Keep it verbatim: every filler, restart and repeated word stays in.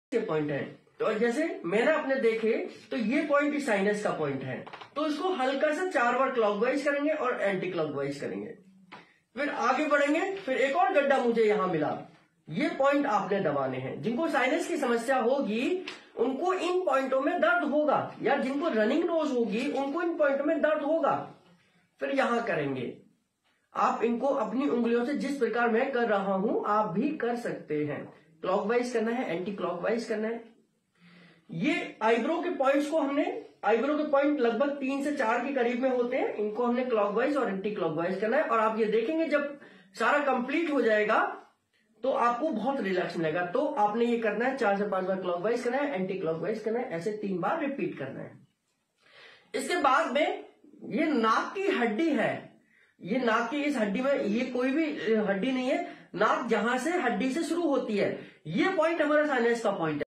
के पॉइंट है। तो जैसे मैंने अपने देखे तो ये पॉइंट साइनस का पॉइंट है, तो इसको हल्का सा चार बार क्लॉकवाइज करेंगे और एंटी क्लॉकवाइज करेंगे, फिर आगे बढ़ेंगे। फिर एक और गड्ढा मुझे यहां मिला, ये पॉइंट आपने दबाने हैं। जिनको साइनस की समस्या होगी उनको इन पॉइंटों में दर्द होगा, या जिनको रनिंग नोज होगी उनको इन पॉइंटों में दर्द होगा। फिर यहां करेंगे। आप इनको अपनी उंगलियों से जिस प्रकार मैं कर रहा हूं आप भी कर सकते हैं। क्लॉकवाइज करना है, एंटी क्लॉकवाइज करना है। ये आईब्रो के पॉइंट्स को हमने, आईब्रो के पॉइंट लगभग तीन से चार के करीब में होते हैं, इनको हमने क्लॉकवाइज और एंटी क्लॉकवाइज करना है। और आप ये देखेंगे जब सारा कंप्लीट हो जाएगा तो आपको बहुत रिलैक्स मिलेगा। तो आपने ये करना है, चार से पांच बार क्लॉकवाइज करना है, एंटी क्लॉकवाइज करना है, ऐसे तीन बार रिपीट करना है। इसके बाद में ये नाक की हड्डी है, ये नाक की इस हड्डी में ये कोई भी हड्डी नहीं है, नाक जहां से हड्डी से शुरू होती है, ये पॉइंट हमारा साइनस का पॉइंट है।